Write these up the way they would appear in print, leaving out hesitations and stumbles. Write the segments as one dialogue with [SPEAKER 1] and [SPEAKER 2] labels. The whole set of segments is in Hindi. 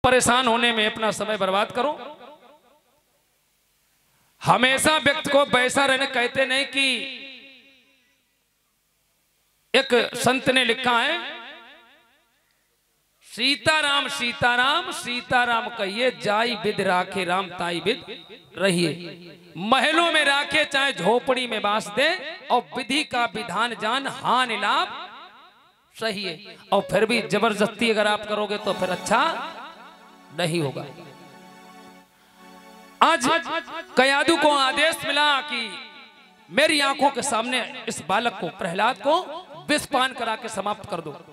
[SPEAKER 1] परेशान होने में अपना समय बर्बाद करो। हमेशा व्यक्ति को वैसा रहने कहते नहीं कि एक संत ने लिखा है, सीताराम सीताराम सीताराम कहिए, जाई विद राखे राम ताई विद रहिए। महलों में राखे चाहे झोपड़ी में बास दे, और विधि का विधान जान हानि लाभ सही है। और फिर भी जबरदस्ती अगर आप करोगे तो फिर अच्छा नहीं होगा। आज कयादू को आदेश मिला कि मेरी आंखों के सामने इस बालक को, प्रहलाद को विषपान करा के समाप्त कर दो।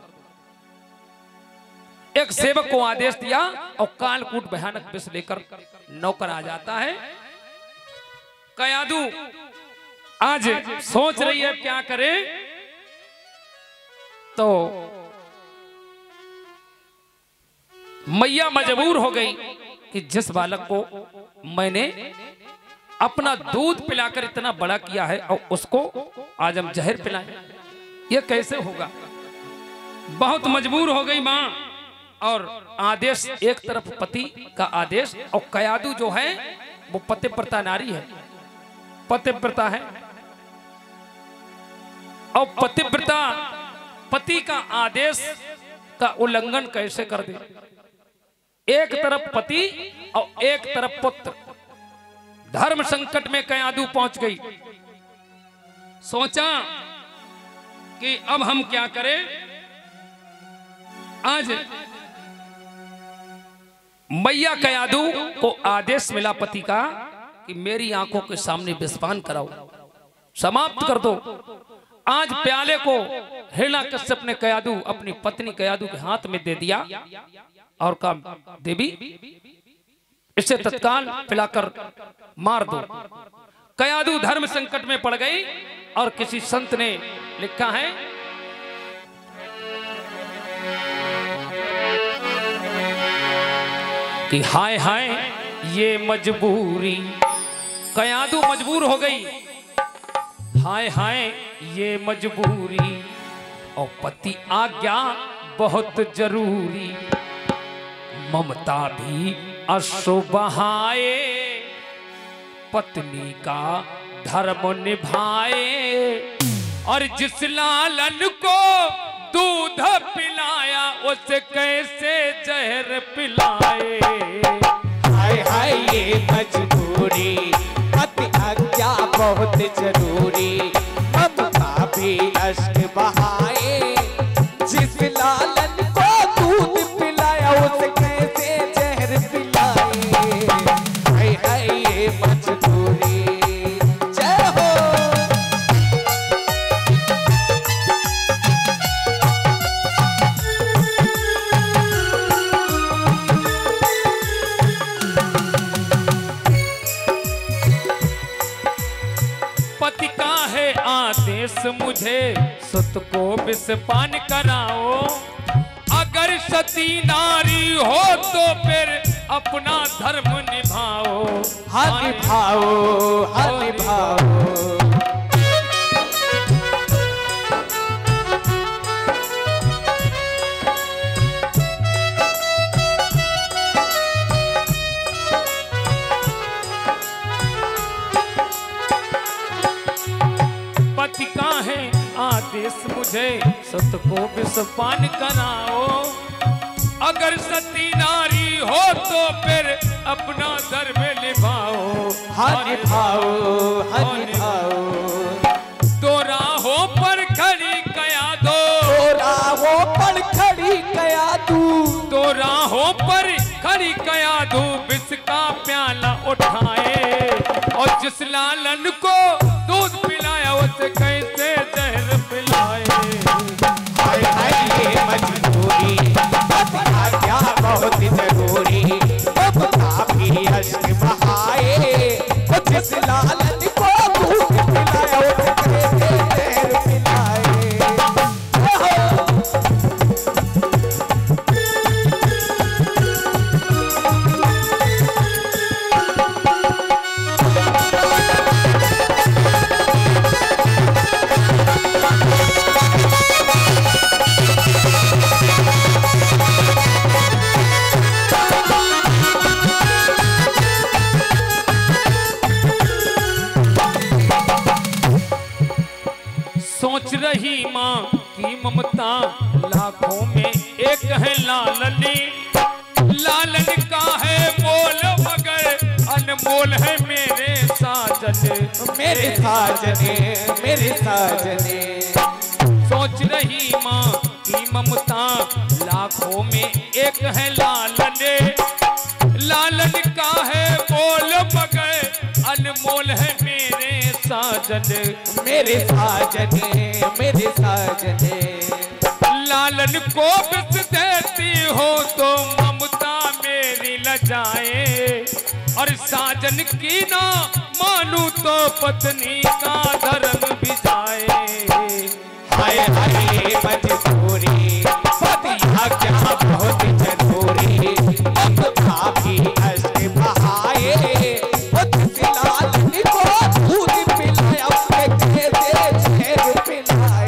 [SPEAKER 1] एक सेवक को आदेश दिया और कालकूट भयानक विष लेकर नौकर आ जाता है। कयादू आज सोच रही है क्या करे, तो मैया मजबूर हो गई कि जिस बालक को मैंने अपना दूध पिलाकर इतना बड़ा किया है और उसको आज हम जहर पिलाएं, यह कैसे होगा। बहुत मजबूर हो गई मां, और आदेश एक तरफ पति का आदेश, और कयादू जो है वो पतिव्रता नारी है, पतिव्रता है, और पतिव्रता पति का आदेश का उल्लंघन कैसे कर दे। एक तरफ पति और एक तरफ पुत्र, धर्म संकट में कयादू पहुंच गई। सोचा कि अब हम क्या करें। आज मैया कयादू को आदेश मिला पति का कि मेरी आंखों के सामने विषपान कराओ, समाप्त कर दो। आज प्याले को हिरण्याकश्यप ने कयादू, अपनी पत्नी कयादू के हाथ में दे दिया और कहा, देवी इसे तत्काल पिलाकर मार दो। कयादू धर्म संकट में पड़ गई, और किसी संत ने लिखा है, कि हाय हाय ये मजबूरी, कयादू मजबूर हो गई, हाय हाय ये मजबूरी, और पति आज्ञा बहुत जरूरी, ममता भी अश्रु बहाए, पत्नी का धर्म निभाए, और जिस लालन को दूध पिलाया उसे कैसे जहर पिलाए।
[SPEAKER 2] हाय हाय ये मजबूरी, पति आज्ञा बहुत जरूरी, ममता भी अश्क बहाए, जिस लालन को दूध पिलाया उसे कैसे जहर पिलाए। हाय हाय ये मजबूरी। जय हो।
[SPEAKER 1] पति का है आदेश मुझे सुत को विषपान कराओ, अगर सती नारी हो तो फिर अपना धर्म निभाओ।
[SPEAKER 2] हाँ निभाओ, हाँ निभाओ।
[SPEAKER 1] पति का है आदेश मुझे सत को विषपान कराओ, अगर सती नारी हो तो फिर अपना धर्म निभाओ।
[SPEAKER 2] हाँ निभाओ, हाँ निभाओ।
[SPEAKER 1] दो राहों पर खड़ी कयादू,
[SPEAKER 2] दो राहों पर खड़ी कयादू,
[SPEAKER 1] दो राहों पर खड़ी कयादू, विष का प्याला उठाए, और जिस लालन को दूध पिलाया उसे कैसे जहर पिलाए।
[SPEAKER 2] हाय हाय ये मजबूरी, पति आज्ञा बहुत जरूरी, ममता भी अश्क बहाए, जिस लालन को दूध पिलाया उसे कैसे जहर पिलाए।
[SPEAKER 1] रही माँ की ममता, लाखों में एक है लालनी। लालन का है मोल मगर अनमोल है मेरे साजन,
[SPEAKER 2] मेरे साजने, मेरे साजने।
[SPEAKER 1] सोच रही माँ की ममता, लाखों में एक है लालन। लालन का है मोल मगर अनमोल है मेरे साजन,
[SPEAKER 2] मेरे साजने, मेरे साजने।
[SPEAKER 1] लालन को बिस देती हो तो ममता मेरी लजाए, और साजन की ना मानू तो पत्नी का धर्म भी जाए।
[SPEAKER 2] हाय हाय मजबूरी, पतिया क्या बहुत जरूरी, ममता भी अश्क बहाए। लालनी को दूध पिलाए, अपने घेरे झेर पिलाए।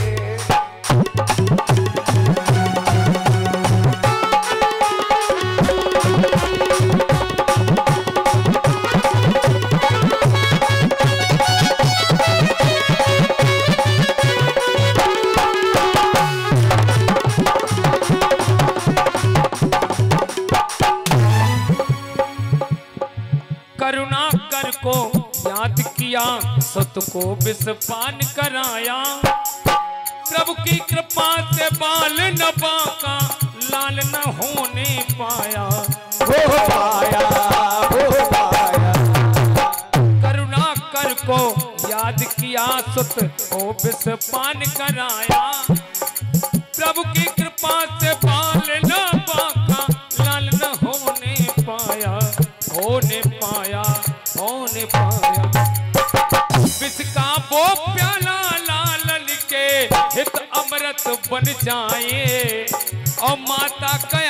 [SPEAKER 1] करुणा कर को याद किया, सत को विषपान कराया। प्रभु की कृपा से बाल न बाका, लाल न होने पाया,
[SPEAKER 2] हो पाया, हो पाया।
[SPEAKER 1] करुणा कर को याद किया, सत को विषपान कराया। प्रभु की कृपा से बाल न बाका, लाल न होने पाया, होने पाया, होने पाया। विष का वो प्याला लालन के हित अमृत बन जाए, और माता का